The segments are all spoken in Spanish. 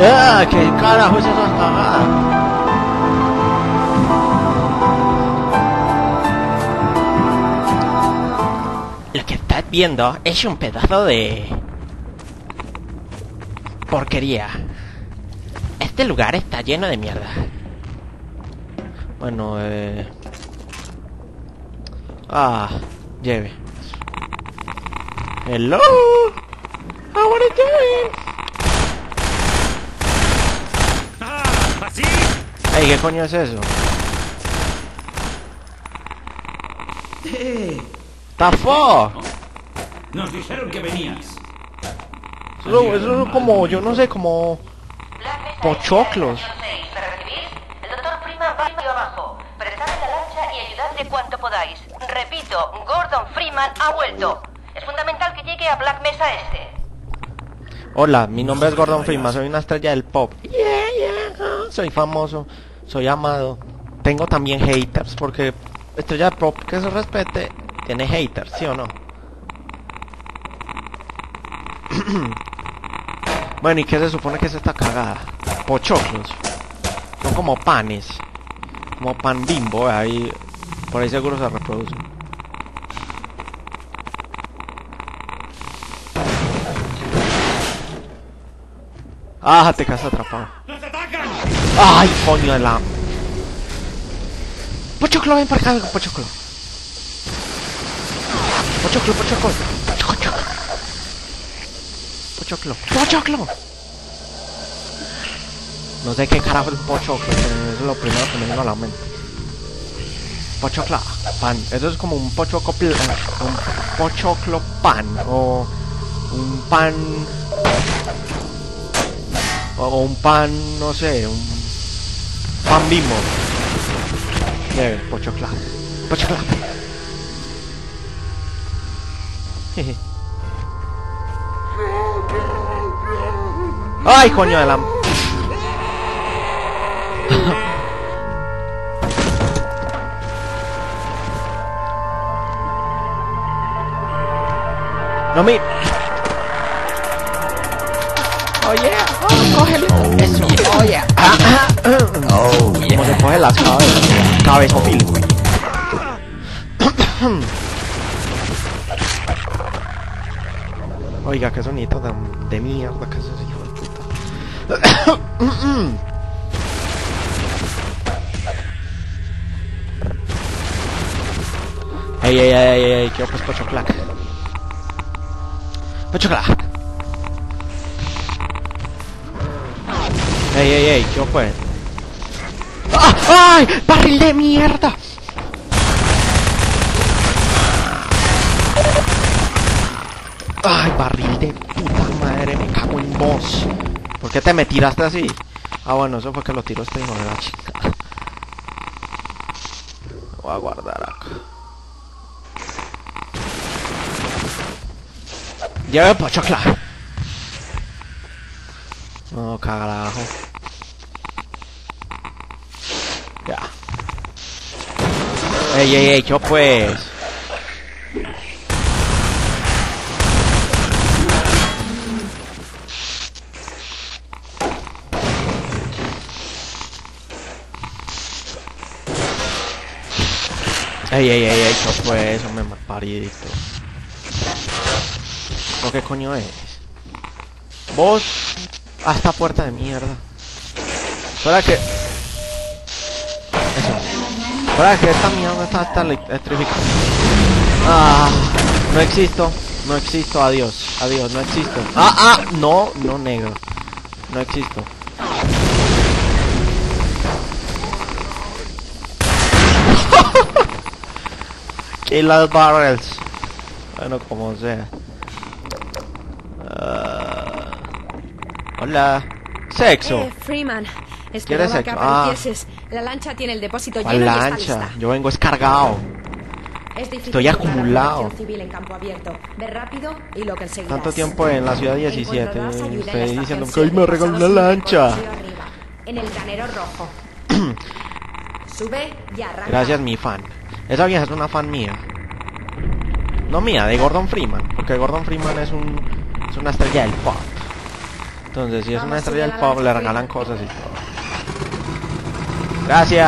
¿Qué carajo es esa cagada? Lo que estás viendo es un pedazo de porquería. Este lugar está lleno de mierda. Bueno, lleve. Hello. How are you doing? ¿Así? Ey, ¿qué coño es eso? ¿The fuck? Nos dijeron que venías. Eso es como, yo no sé, como pochoclos. ¿Para recibir? El doctor Freeman va arriba y abajo. Prestad la lancha y ayudad de cuanto podáis. Repito, Gordon Freeman ha vuelto. Es fundamental que llegue a Black Mesa Este. Hola, mi nombre es Gordon Freeman, soy una estrella del pop. Soy famoso, soy amado. Tengo también haters, porque estrella del pop que se respete tiene haters, ¿sí o no? Bueno, ¿y qué se supone que es esta cagada? Pochoclos. Son como panes. Como pan Bimbo, ahí. Por ahí seguro se reproducen. Ah, te quedas atrapado. ¡Nos atacan! Ay, coño de la... Pochoclo, ven para acá, Pochoclo. Pochoclo. Pochoclo. No sé qué carajo es un pochoclo, pero eso es lo primero que me vino a la mente. Pochocla, pan. Eso es como un pochoclo pan. O un pan... O un pan, no sé, un pan Bimbo. Pochocla. Ay, coño de la... No me... Oh yeah, cógele. Eso, oh yeah. Como se coge las cabezas. Cabezofil. Oiga, qué sonido de mierda que es ese hijo de puta. Ey, quiero pues pochoclac. Ey, ¿qué fue? ¡Ay! ¡Barril de mierda! ¡Ay, barril de puta madre! Me cago en vos. ¿Por qué te me tiraste así? Ah, bueno, eso fue que lo tiró este hijo de la chica. Lo voy a guardar acá. Lleve pochocla. No, carajo. Ya. Ey, ¿qué pues? Ey, ¿qué pues? Hombre, malparidito. ¿Lo qué coño es? Vos... a esta puerta de mierda. Espera que... Eso. Espera que esta mierda está electrificada. Ah, no existo, adiós, no existo. No, negro. No existo. Kill las barrels. Bueno, como sea. Hola. Sexo. Freeman, ¿Quieres esperaba sexo? que aparecieses. La lancha tiene el depósito ¿Cuál lleno y está lancha? lista. Yo vengo descargado. Es difícil Estoy lograr acumulado. protección civil en campo abierto. Ve rápido y lo conseguirás. Tanto tiempo en la ciudad 17. Encontrarás ayuda en la Estoy diciendo estación que hoy me regaló una 7, lancha. río arriba, en el granero rojo. Sube y arranca. Gracias, mi fan. Esa vieja es una fan mía. No mía, de Gordon Freeman. Porque Gordon Freeman es una estrella del pop. Entonces, si es una Vamos, estrella del sube a la pop, le lancha, regalan Freeman. cosas y todo. Gracias.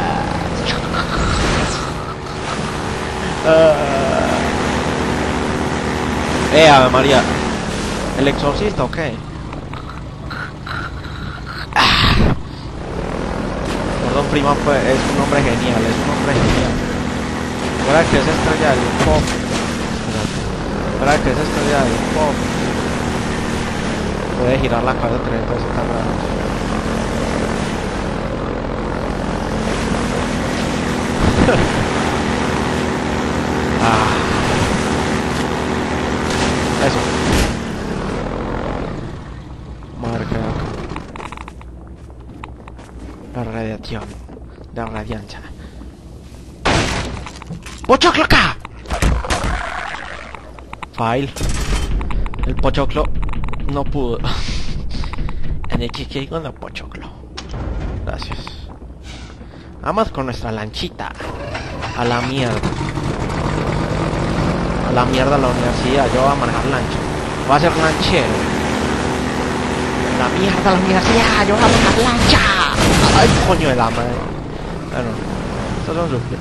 Ave María. ¿El exorcista o qué? Gordon Freeman es un hombre genial, es un hombre genial. Para que es estrella del pop. Para que es estrella del pop. Puede girar la cabeza 360 grados. Eso. Marca la radiación de radianza. ¡Pochoclo acá! File. El pochoclo no pudo. En el chique con el pochoclo. Gracias. Vamos con nuestra lanchita. A la mierda. A la mierda la universidad. Yo voy a manejar lancha. Voy a ser lanchero. La mierda la universidad. Yo voy a manejar lancha. Ay, coño de la madre. Bueno, estos son sus...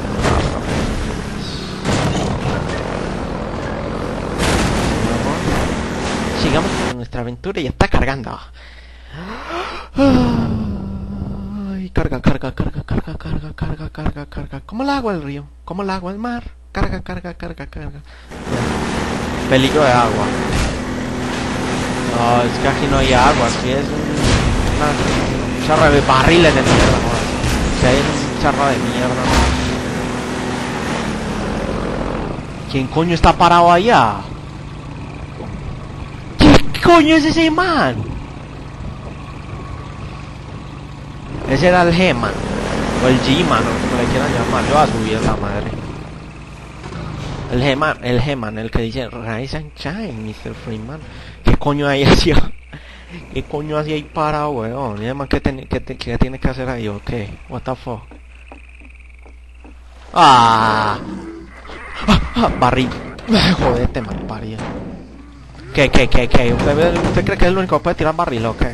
Sigamos con nuestra aventura y está cargando. Ay, carga. ¿Cómo el agua del río? ¿Cómo el agua del mar? Carga. Peligro de agua. No, es que aquí no hay agua, aquí es una charra de barriles de mierda, ¿no? Si hay un charra de mierda, ¿no? ¿Quién coño está parado allá? ¿Qué coño es ese man? Ese era el G-Man. O el G-Man, o como le quieran llamar. Yo voy a subir la madre. El G-Man, el que dice Rise and Shine, Mr. Freeman. ¿Qué coño hay hacia? ¿Qué coño hacía ahí parado, weón? ¿Y además qué tiene que hacer ahí o qué? What the fuck? Barril. Jodete, mal parido. ¿Qué? ¿Usted cree que es el único que puede tirar barril o qué?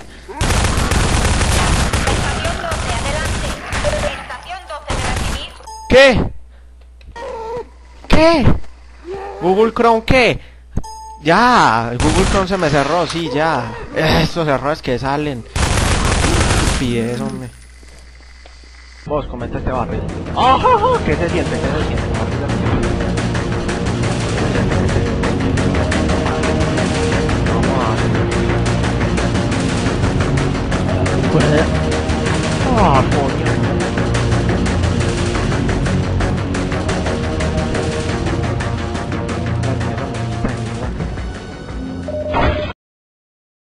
Estación 12 de recibir. ¿Qué? ¿Google Chrome qué? Ya, el Google Chrome se me cerró, sí, ya. Estos errores que salen. Pide eso, hombre. Vos, comenta este barril. ¿Qué se siente?